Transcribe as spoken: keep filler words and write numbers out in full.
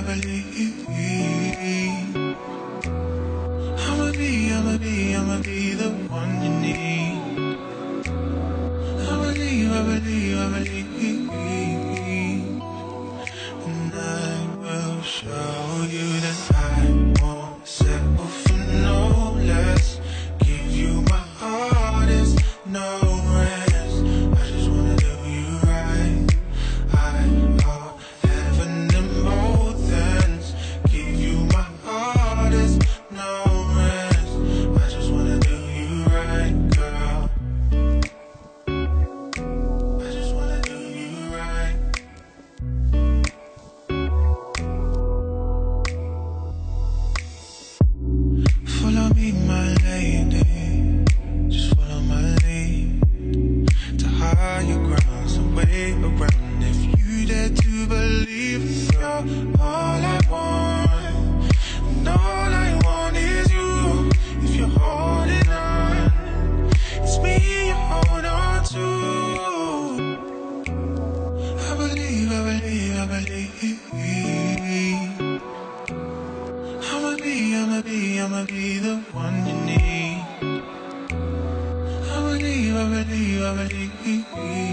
believe. I'ma be, I'ma be, I'ma be the one you need. I believe, I believe, I believe. And I will show you that I won't settle for no less. Give you my heart, is no rest. I just wanna do you right. I are heaven in both ends. Give you my heart, is no rest. I just wanna do you right, girl. I just wanna do you right. Follow me, my lady. Just follow my lead to higher grounds and way around. If you dare to believe, you're all I want, and all I want is you. If you're holding on, it's me you hold on to. I believe, I believe, I believe. I'ma be, I'ma be, I'ma be the one you need. I believe, I believe, I believe.